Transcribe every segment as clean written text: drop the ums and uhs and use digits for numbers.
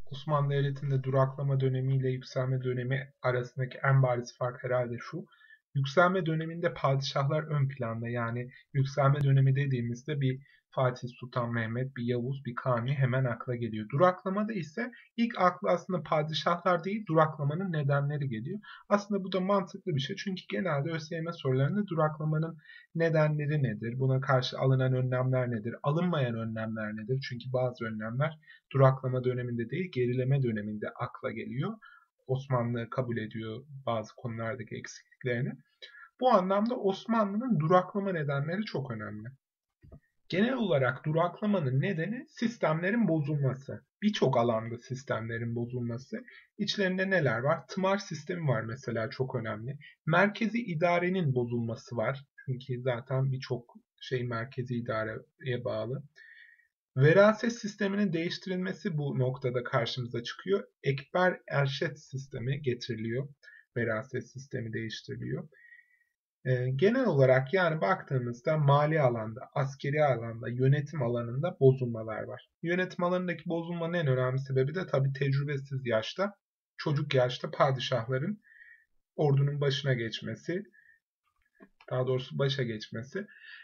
Osmanlı Devleti'nde duraklama dönemi ile yükselme dönemi arasındaki en bariz fark herhalde şu. Yükselme döneminde padişahlar ön planda, yani yükselme dönemi dediğimizde bir Fatih Sultan Mehmet, bir Yavuz, bir Kanuni hemen akla geliyor. Duraklamada ise ilk aklı aslında padişahlar değil, duraklamanın nedenleri geliyor. Aslında bu da mantıklı bir şey, çünkü genelde ÖSYM sorularında duraklamanın nedenleri nedir, buna karşı alınan önlemler nedir, alınmayan önlemler nedir? Çünkü bazı önlemler duraklama döneminde değil, gerileme döneminde akla geliyor. Osmanlı kabul ediyor bazı konulardaki eksikliklerini. Bu anlamda Osmanlı'nın duraklama nedenleri çok önemli. Genel olarak duraklamanın nedeni sistemlerin bozulması. Birçok alanda sistemlerin bozulması. İçlerinde neler var? Tımar sistemi var mesela, çok önemli. Merkezi idarenin bozulması var. Çünkü zaten birçok şey merkezi idareye bağlı. Veraset sisteminin değiştirilmesi bu noktada karşımıza çıkıyor. Ekber Erşet sistemi getiriliyor. Veraset sistemi değiştiriliyor. Genel olarak yani baktığımızda mali alanda, askeri alanda, yönetim alanında bozulmalar var. Yönetim alanındaki bozulmanın en önemli sebebi de tabii tecrübesiz yaşta, çocuk yaşta padişahların ordunun başına geçmesi, daha doğrusu başa geçmesi.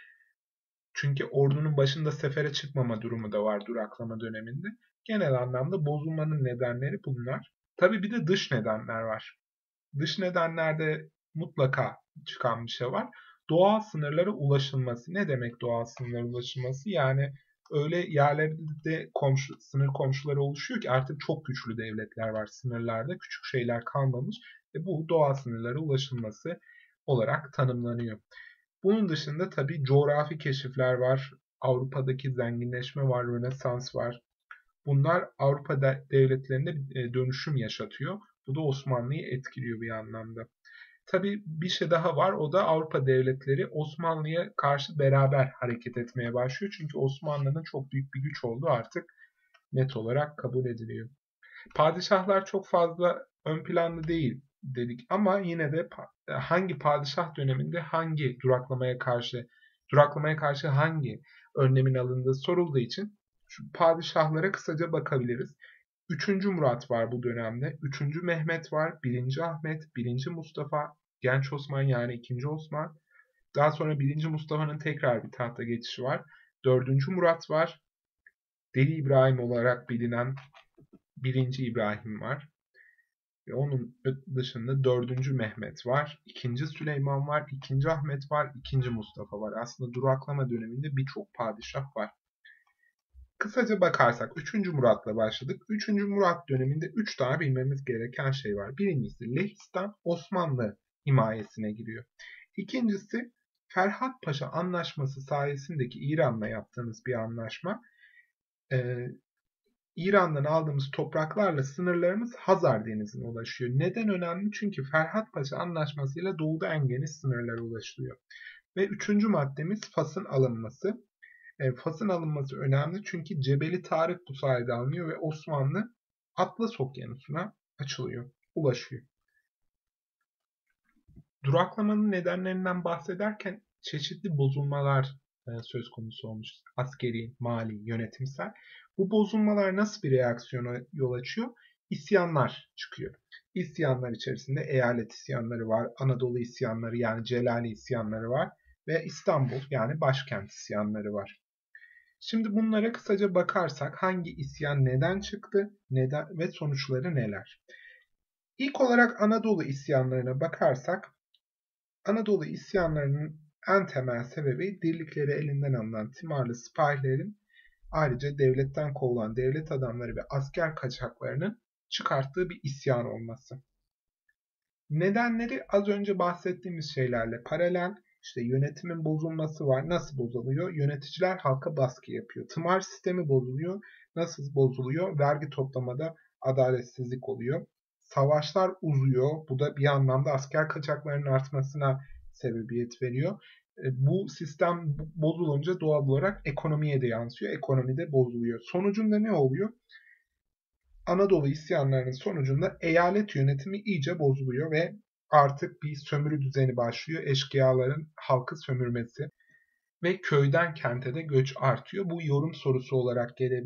Çünkü ordunun başında sefere çıkmama durumu da var duraklama döneminde. Genel anlamda bozulmanın nedenleri bunlar. Tabii bir de dış nedenler var. Dış nedenlerde mutlaka çıkan bir şey var. Doğal sınırlara ulaşılması. Ne demek doğal sınırlara ulaşılması? Yani öyle yerlerde sınır komşuları oluşuyor ki artık çok güçlü devletler var sınırlarda. Küçük şeyler kalmamış. Bu doğal sınırlara ulaşılması olarak tanımlanıyor. Bunun dışında tabii coğrafi keşifler var. Avrupa'daki zenginleşme var, Rönesans var. Bunlar Avrupa devletlerinde dönüşüm yaşatıyor. Bu da Osmanlı'yı etkiliyor bir anlamda. Tabii bir şey daha var. O da Avrupa devletleri Osmanlı'ya karşı beraber hareket etmeye başlıyor. Çünkü Osmanlı'nın çok büyük bir güç olduğu artık net olarak kabul ediliyor. Padişahlar çok fazla ön planda değil dedik ama yine de hangi padişah döneminde hangi duraklamaya karşı hangi önlemin alındığı sorulduğu için şu padişahlara kısaca bakabiliriz. 3. Murat var bu dönemde. 3. Mehmet var. 1. Ahmet, 1. Mustafa, Genç Osman yani 2. Osman. Daha sonra 1. Mustafa'nın tekrar bir tahta geçişi var. 4. Murat var. Deli İbrahim olarak bilinen 1. İbrahim var. Ve onun dışında 4. Mehmet var, 2. Süleyman var, 2. Ahmet var, 2. Mustafa var. Aslında duraklama döneminde birçok padişah var. Kısaca bakarsak 3. Murat'la başladık. 3. Murat döneminde 3 tane bilmemiz gereken şey var. Birincisi Lehistan Osmanlı himayesine giriyor. İkincisi Ferhat Paşa Anlaşması sayesindeki İran'la yaptığımız bir anlaşma. İran'dan aldığımız topraklarla sınırlarımız Hazar Denizi'ne ulaşıyor. Neden önemli? Çünkü Ferhat Paşa Anlaşması'yla doğuda en geniş sınırlara ulaşılıyor. Ve üçüncü maddemiz Fas'ın alınması. Fas'ın alınması önemli çünkü Cebeli Tarık bu sayede alınıyor ve Osmanlı Atlas Okyanusu'na açılıyor, ulaşıyor. Duraklamanın nedenlerinden bahsederken çeşitli bozulmalar söz konusu olmuş. Askeri, mali, yönetimsel. Bu bozulmalar nasıl bir reaksiyona yol açıyor? İsyanlar çıkıyor. İsyanlar içerisinde eyalet isyanları var, Anadolu isyanları yani Celali isyanları var ve İstanbul yani başkent isyanları var. Şimdi bunlara kısaca bakarsak hangi isyan neden çıktı, neden ve sonuçları neler? İlk olarak Anadolu isyanlarına bakarsak Anadolu isyanlarının en temel sebebi dirlikleri elinden alınan Timarlı sipahilerin ayrıca devletten kovulan devlet adamları ve asker kaçaklarının çıkarttığı bir isyan olması. Nedenleri az önce bahsettiğimiz şeylerle paralel. İşte yönetimin bozulması var. Nasıl bozuluyor? Yöneticiler halka baskı yapıyor. Tımar sistemi bozuluyor. Nasıl bozuluyor? Vergi toplamada adaletsizlik oluyor. Savaşlar uzuyor. Bu da bir anlamda asker kaçaklarının artmasına sebebiyet veriyor. Bu sistem bozulunca doğal olarak ekonomiye de yansıyor. Ekonomi de bozuluyor. Sonucunda ne oluyor? Anadolu isyanlarının sonucunda eyalet yönetimi iyice bozuluyor ve artık bir sömürü düzeni başlıyor. Eşkıyaların halkı sömürmesi ve köyden kente de göç artıyor. Bu yorum sorusu olarak gelebilir.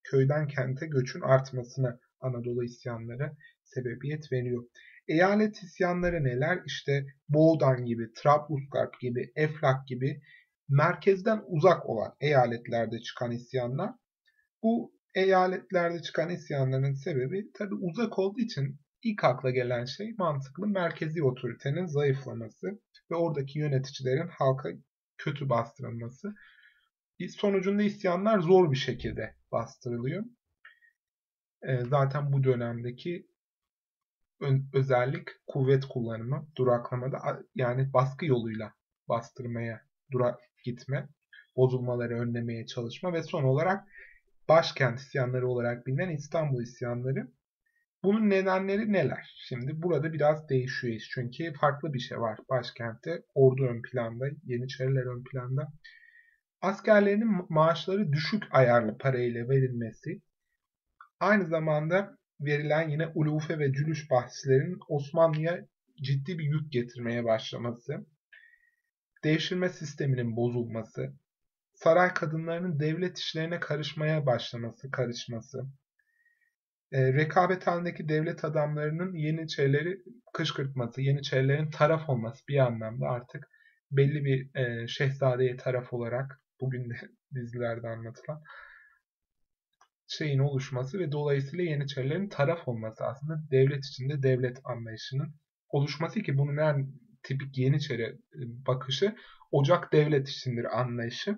köyden kente göçün artmasına Anadolu isyanları sebebiyet veriyor. Eyalet isyanları neler? İşte Boğdan gibi, Trablusgarp gibi, Eflak gibi merkezden uzak olan eyaletlerde çıkan isyanlar. Bu eyaletlerde çıkan isyanların sebebi tabii uzak olduğu için ilk akla gelen şey mantıklı merkezi otoritenin zayıflaması ve oradaki yöneticilerin halka kötü bastırılması. Sonucunda isyanlar zor bir şekilde bastırılıyor. Zaten bu dönemdeki özellik kuvvet kullanımı, duraklamada yani baskı yoluyla bastırmaya, gitme, bozulmaları önlemeye çalışma ve son olarak başkent isyanları olarak bilinen İstanbul isyanları. Bunun nedenleri neler? Şimdi burada biraz değişiyor iş. Çünkü farklı bir şey var. Başkentte ordu ön planda, Yeniçeriler ön planda. Askerlerinin maaşları düşük ayarlı parayla verilmesi, aynı zamanda verilen yine ulufe ve cülüş bahçelerinin Osmanlı'ya ciddi bir yük getirmeye başlaması, devşirme sisteminin bozulması, saray kadınlarının devlet işlerine karışması, rekabet halindeki devlet adamlarının Yeniçerileri kışkırtması, Yeniçerilerin taraf olması bir anlamda artık belli bir şehzadeye taraf olarak bugün de dizilerde anlatılan şeyin oluşması ve dolayısıyla Yeniçerilerin taraf olması aslında devlet içinde devlet anlayışının oluşması ki bunun en tipik Yeniçeri bakışı ocak devlet içindir anlayışı.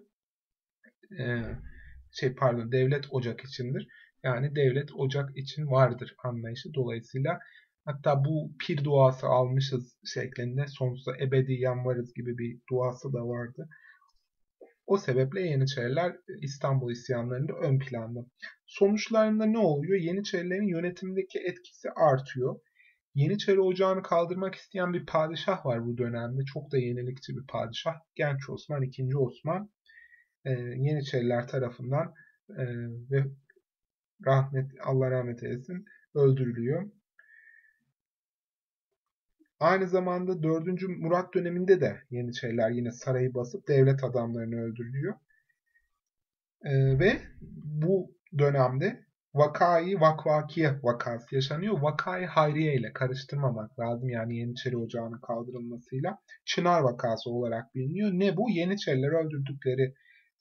Devlet ocak içindir. Yani devlet ocak için vardır anlayışı. Dolayısıyla hatta bu pir duası almışız şeklinde sonsuza ebediyen varız gibi bir duası da vardı. O sebeple Yeniçeriler İstanbul isyanlarında ön planda. Sonuçlarında ne oluyor? Yeniçerilerin yönetimdeki etkisi artıyor. Yeniçeri ocağını kaldırmak isteyen bir padişah var bu dönemde. Çok da yenilikçi bir padişah. Genç Osman, II. Osman. Yeniçeriler tarafından ve Allah rahmet eylesin öldürülüyor. Aynı zamanda 4. Murat döneminde de Yeniçeriler yine sarayı basıp devlet adamlarını öldürülüyor. Ve bu dönemde Vakvakiye vakası yaşanıyor. Vakayı Hayriye ile karıştırmamak lazım. Yani Yeniçeri Ocağı'nın kaldırılmasıyla Çınar vakası olarak biliniyor. Ne bu? Yeniçeriler öldürdükleri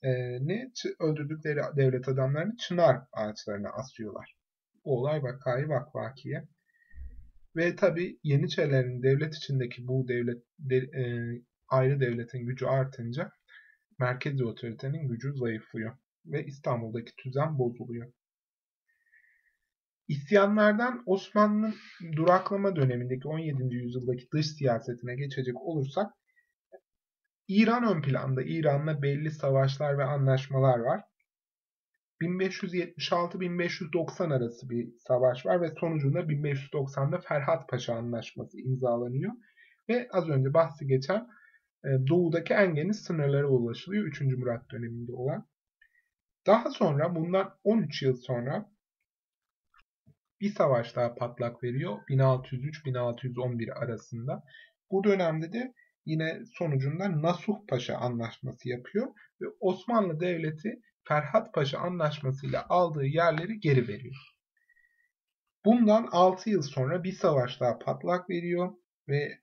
devlet adamlarını çınar ağaçlarına asıyorlar. Bu olay Vakvakiye. Ve tabi Yeniçerilerin devlet içindeki bu ayrı devletin gücü artınca merkezi otoritenin gücü zayıflıyor ve İstanbul'daki düzen bozuluyor. İsyanlardan Osmanlı'nın duraklama dönemindeki 17. yüzyıldaki dış siyasetine geçecek olursak İran ön planda. İran'la belli savaşlar ve anlaşmalar var. 1576-1590 arası bir savaş var ve sonucunda 1590'da Ferhat Paşa Anlaşması imzalanıyor. Ve az önce bahsi geçen doğudaki en geniş sınırlara ulaşılıyor 3. Murat döneminde olan. Daha sonra bundan 13 yıl sonra bir savaş daha patlak veriyor 1603-1611 arasında. Bu dönemde de yine sonucunda Nasuh Paşa Anlaşması yapıyor ve Osmanlı Devleti Ferhat Paşa Anlaşması ile aldığı yerleri geri veriyor. Bundan 6 yıl sonra bir savaş daha patlak veriyor ve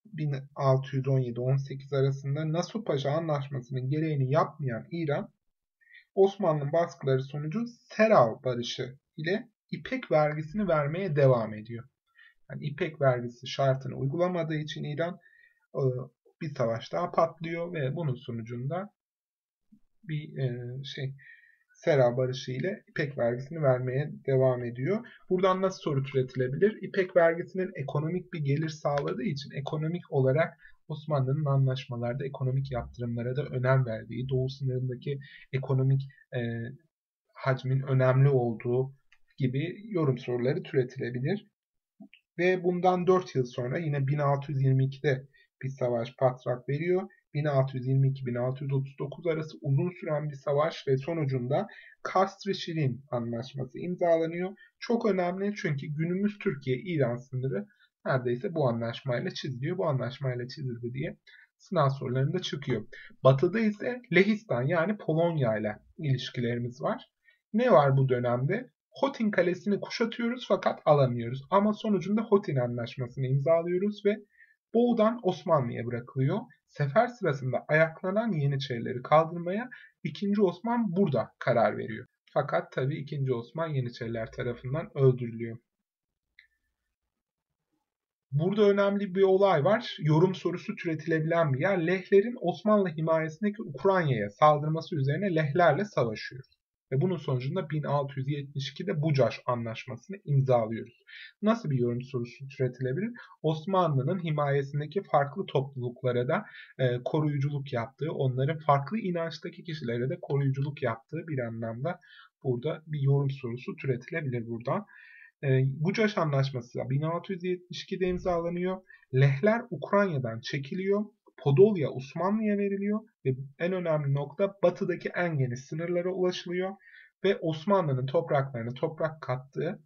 1617-18 arasında Nasuh Paşa Anlaşması'nın gereğini yapmayan İran, Osmanlı'nın baskıları sonucu Serav Barışı ile İpek vergisini vermeye devam ediyor. Yani İpek vergisi şartını uygulamadığı için İran bir savaş daha patlıyor ve bunun sonucunda bir Serav Barışı ile İpek vergisini vermeye devam ediyor. Buradan nasıl soru türetilebilir? İpek vergisinin ekonomik bir gelir sağladığı için ekonomik olarak Osmanlı'nın anlaşmalarda ekonomik yaptırımlara da önem verdiği, doğu sınırındaki ekonomik hacmin önemli olduğu gibi yorum soruları türetilebilir. Ve bundan 4 yıl sonra yine 1622'de bir savaş patlak veriyor. 1622-1639 arası uzun süren bir savaş ve sonucunda Kasr-ı-Şirin Anlaşması imzalanıyor. Çok önemli çünkü günümüz Türkiye-İran sınırı neredeyse bu anlaşmayla çiziliyor. Bu anlaşmayla çizildi diye sınav sorularında çıkıyor. Batıda ise Lehistan yani Polonya ile ilişkilerimiz var. Ne var bu dönemde? Hotin Kalesi'ni kuşatıyoruz fakat alamıyoruz. Ama sonucunda Hotin Anlaşması'nı imzalıyoruz ve Boğdan Osmanlı'ya bırakılıyor. Sefer sırasında ayaklanan Yeniçerileri kaldırmaya 2. Osman burada karar veriyor. Fakat tabii 2. Osman Yeniçeriler tarafından öldürülüyor. Burada önemli bir olay var. Yorum sorusu türetilebilen bir yer. Lehlerin Osmanlı himayesindeki Ukrayna'ya saldırması üzerine Lehlerle savaşıyoruz. Ve bunun sonucunda 1672'de Bucaş Anlaşması'nı imzalıyoruz. Nasıl bir yorum sorusu türetilebilir? Osmanlı'nın himayesindeki farklı topluluklara da koruyuculuk yaptığı, onların farklı inançtaki kişilere de koruyuculuk yaptığı bir anlamda burada bir yorum sorusu türetilebilir buradan. Bucaş Anlaşması 1672'de imzalanıyor. Lehler Ukrayna'dan çekiliyor. Podolya Osmanlı'ya veriliyor ve en önemli nokta batıdaki en geniş sınırlara ulaşılıyor ve Osmanlı'nın topraklarına toprak kattığı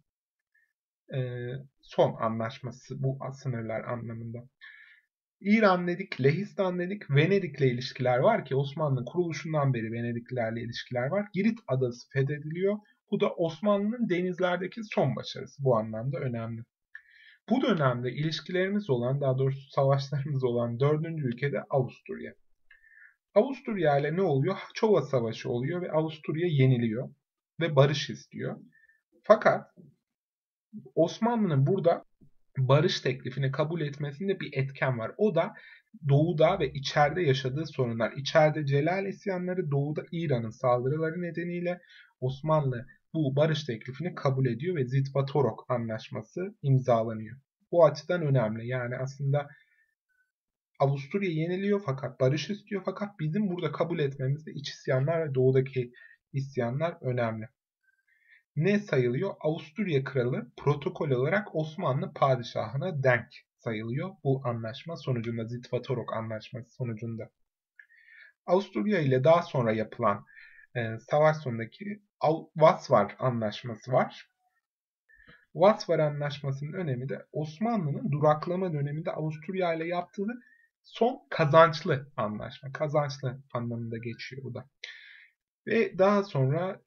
son anlaşması bu sınırlar anlamında. İran dedik, Lehistan dedik, Venedik'le ilişkiler var ki Osmanlı'nın kuruluşundan beri Venediklerle ilişkiler var. Girit Adası fethediliyor. Bu da Osmanlı'nın denizlerdeki son başarısı. Bu anlamda önemli. Bu dönemde ilişkilerimiz olan, daha doğrusu savaşlarımız olan 4. ülkede Avusturya. Avusturya ile ne oluyor? Çova Savaşı oluyor ve Avusturya yeniliyor ve barış istiyor. Fakat Osmanlı'nın burada barış teklifini kabul etmesinde bir etken var. O da doğuda ve içeride yaşadığı sorunlar. İçeride Celal isyanları, doğuda İran'ın saldırıları nedeniyle Osmanlı bu barış teklifini kabul ediyor ve Zitvatorok Anlaşması imzalanıyor. Bu açıdan önemli. Yani aslında Avusturya yeniliyor fakat barış istiyor fakat bizim burada kabul etmemizde iç isyanlar ve doğudaki isyanlar önemli. Ne sayılıyor? Avusturya Kralı protokol olarak Osmanlı padişahına denk sayılıyor bu anlaşma sonucunda, Zitvatorok Anlaşması sonucunda. Avusturya ile daha sonra yapılan savaş sonundaki Vasvar Anlaşması var. Vasvar Anlaşması'nın önemi de Osmanlı'nın duraklama döneminde Avusturya ile yaptığı son kazançlı anlaşma. Kazançlı anlamında geçiyor bu da. Ve daha sonra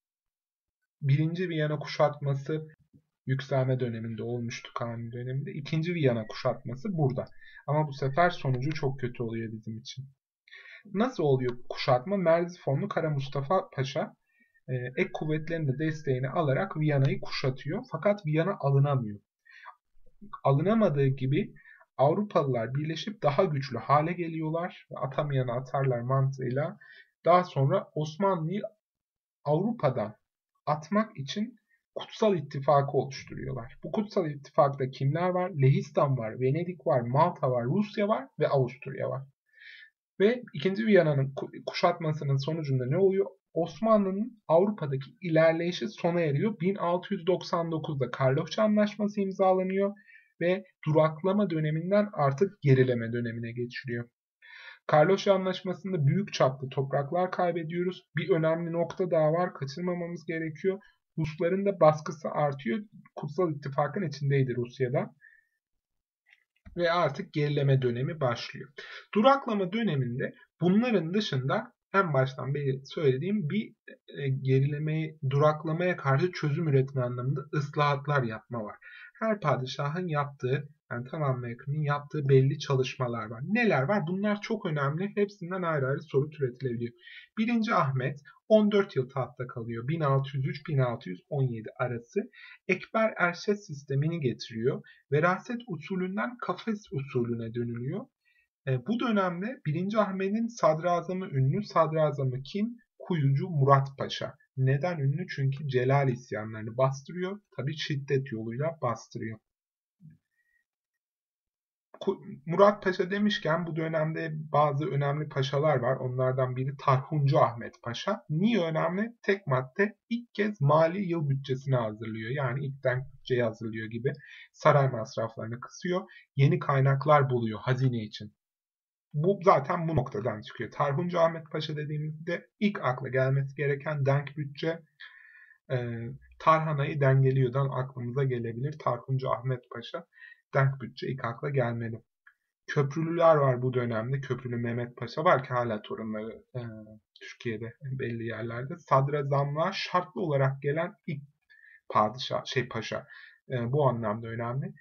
1. Viyana kuşatması yükselme döneminde olmuştu, Kanuni döneminde. 2. Viyana kuşatması burada. Ama bu sefer sonucu çok kötü oluyor bizim için. Nasıl oluyor kuşatma? Merzifonlu Kara Mustafa Paşa ek kuvvetlerin de desteğini alarak Viyana'yı kuşatıyor. Fakat Viyana alınamıyor. Alınamadığı gibi Avrupalılar birleşip daha güçlü hale geliyorlar ve atamayana atarlar mantığıyla. Daha sonra Osmanlı'yı Avrupa'dan atmak için Kutsal İttifakı oluşturuyorlar. Bu Kutsal İttifak'ta kimler var? Lehistan var, Venedik var, Malta var, Rusya var ve Avusturya var. Ve 2. Viyana'nın kuşatmasının sonucunda ne oluyor? Osmanlı'nın Avrupa'daki ilerleyişi sona eriyor. 1699'da Karlofça Anlaşması imzalanıyor ve duraklama döneminden artık gerileme dönemine geçiliyor. Karlofça Anlaşması'nda büyük çaplı topraklar kaybediyoruz. Bir önemli nokta daha var, kaçırmamamız gerekiyor. Rusların da baskısı artıyor. Kutsal İttifak'ın içindeydi Rusya'da. Ve artık gerileme dönemi başlıyor. Duraklama döneminde bunların dışında en baştan beri söylediğim bir gerilemeyi, duraklamaya karşı çözüm üretme anlamında ıslahatlar yapma var. Her padişahın yaptığı, yani tamamlayanın yaptığı belli çalışmalar var. Neler var? Bunlar çok önemli. Hepsinden ayrı ayrı soru türetilebiliyor. 1. Ahmet 14 yıl tahtta kalıyor. 1603-1617 arası. Ekber Erşet sistemini getiriyor. Veraset usulünden kafes usulüne dönülüyor. Bu dönemde 1. Ahmet'in sadrazamı ünlü. Sadrazamı kim? Kuyucu Murat Paşa. Neden ünlü? Çünkü Celal isyanlarını bastırıyor. Tabii şiddet yoluyla bastırıyor. Murat Paşa demişken bu dönemde bazı önemli paşalar var. Onlardan biri Tarhuncu Ahmet Paşa. Niye önemli? Tek madde ilk kez mali yıl bütçesini hazırlıyor. Yani ilk denk bütçeyi hazırlıyor gibi saray masraflarını kısıyor. Yeni kaynaklar buluyor hazine için. Bu zaten bu noktadan çıkıyor. Tarhuncu Ahmet Paşa dediğimizde ilk akla gelmesi gereken denk bütçe, tarhanayı dengeliyordan aklımıza gelebilir. Tarhuncu Ahmet Paşa, denk bütçe ilk akla gelmeli. Köprülüler var bu dönemde. Köprülü Mehmet Paşa var ki hala torunları Türkiye'de belli yerlerde. Sadrazamlığa şartlı olarak gelen ilk paşa. Bu anlamda önemli.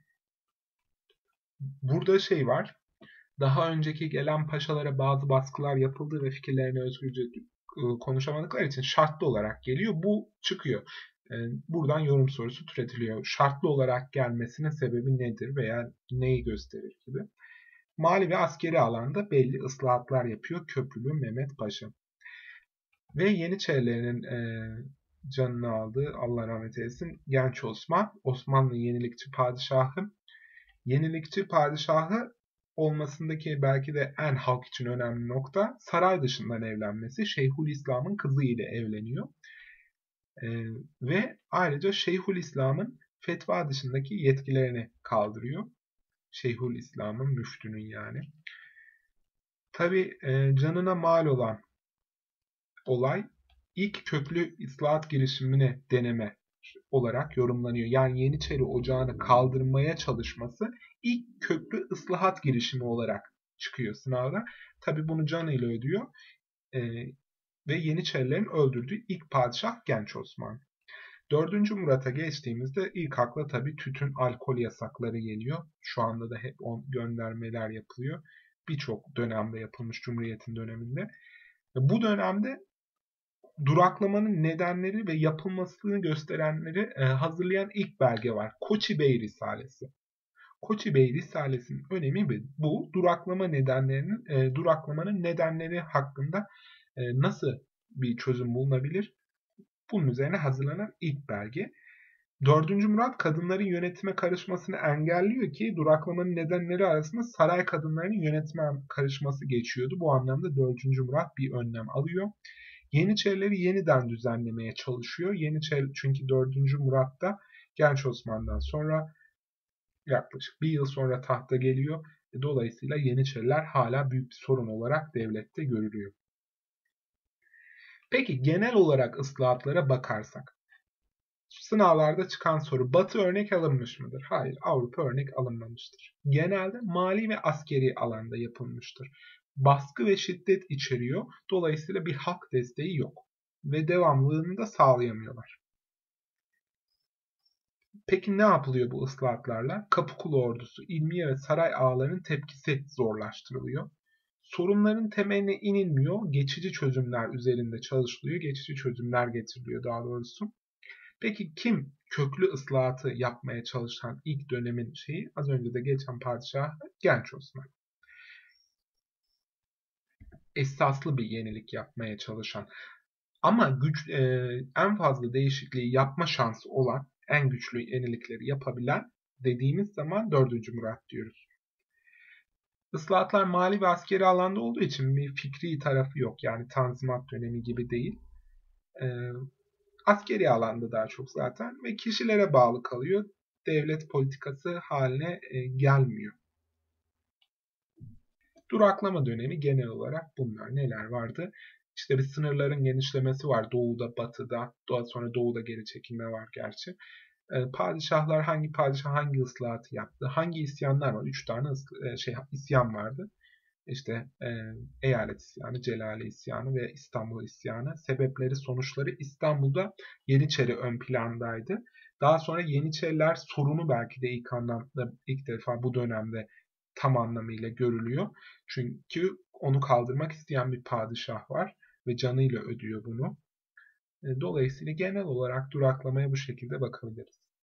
Burada var. Daha önceki gelen paşalara bazı baskılar yapıldığı ve fikirlerini özgürce konuşamadıkları için şartlı olarak geliyor. Bu çıkıyor. Buradan yorum sorusu türetiliyor. Şartlı olarak gelmesinin sebebi nedir veya neyi gösterir gibi. Mali ve askeri alanda belli ıslahatlar yapıyor Köprülü Mehmet Paşa. Ve Yeniçerilerin canını aldığı, Allah rahmet eylesin, Genç Osman, Osmanlı yenilikçi padişahı. Yenilikçi padişahı olmasındaki belki de en halk için önemli nokta saray dışından evlenmesi. Şeyhülislam'ın kızı ile evleniyor. Ve ayrıca Şeyhülislam'ın fetva dışındaki yetkilerini kaldırıyor. Şeyhülislam'ın, müftünün yani. Tabi canına mal olan olay ilk köklü islahat girişimine deneme olarak yorumlanıyor. Yani Yeniçeri Ocağı'nı kaldırmaya çalışması ilk köklü ıslahat girişimi olarak çıkıyor sınavda. Tabi bunu canıyla ödüyor ve Yeniçerilerin öldürdüğü ilk padişah Genç Osman. 4. Murat'a geçtiğimizde ilk akla tabi tütün, alkol yasakları geliyor. Şu anda da hep göndermeler yapılıyor. Birçok dönemde yapılmış Cumhuriyet'in döneminde. Bu dönemde duraklamanın nedenleri ve yapılmasını gösterenleri hazırlayan ilk belge var. Koçi Bey Risalesi. Koçi Bey Risalesi'nin önemi bu. Duraklamanın nedenleri hakkında nasıl bir çözüm bulunabilir? Bunun üzerine hazırlanan ilk belge. 4. Murat kadınların yönetime karışmasını engelliyor ki duraklamanın nedenleri arasında saray kadınlarının yönetime karışması geçiyordu. Bu anlamda 4. Murat bir önlem alıyor. Yeniçerileri yeniden düzenlemeye çalışıyor. Çünkü 4. Murat da Genç Osman'dan sonra yaklaşık bir yıl sonra tahta geliyor. Dolayısıyla Yeniçeriler hala büyük bir sorun olarak devlette görülüyor. Peki genel olarak ıslahatlara bakarsak. Sınavlarda çıkan soru Batı örnek alınmış mıdır? Hayır, Avrupa örnek alınmamıştır. Genelde mali ve askeri alanda yapılmıştır. Baskı ve şiddet içeriyor. Dolayısıyla bir halk desteği yok. Ve devamlılığını da sağlayamıyorlar. Peki ne yapılıyor bu ıslahatlarla? Kapıkulu ordusu, ilmiye ve saray ağalarının tepkisi zorlaştırılıyor. Sorunların temeline inilmiyor. Geçici çözümler üzerinde çalışılıyor. Geçici çözümler getiriliyor daha doğrusu. Peki kim köklü ıslahatı yapmaya çalışan ilk dönemin şeyi? Az önce de geçen padişah Genç Osman. Esaslı bir yenilik yapmaya çalışan ama en fazla değişikliği yapma şansı olan, en güçlü yenilikleri yapabilen dediğimiz zaman 4. Murat diyoruz. Islahatlar mali ve askeri alanda olduğu için bir fikri tarafı yok. Yani Tanzimat dönemi gibi değil. Askeri alanda daha çok zaten ve kişilere bağlı kalıyor. Devlet politikası haline gelmiyor. Duraklama dönemi genel olarak bunlar. Neler vardı? İşte bir sınırların genişlemesi var doğuda, batıda. Daha sonra doğuda geri çekilme var gerçi. Padişahlar hangi padişah hangi ıslahatı yaptı? Hangi isyanlar var? 3 tane isyan vardı. İşte Eyalet isyanı, Celali isyanı ve İstanbul isyanı. Sebepleri, sonuçları İstanbul'da Yeniçeri ön plandaydı. Daha sonra Yeniçeriler sorunu belki de ilk defa bu dönemde tam anlamıyla görülüyor. Çünkü onu kaldırmak isteyen bir padişah var ve canıyla ödüyor bunu. Dolayısıyla genel olarak duraklamaya bu şekilde bakabiliriz.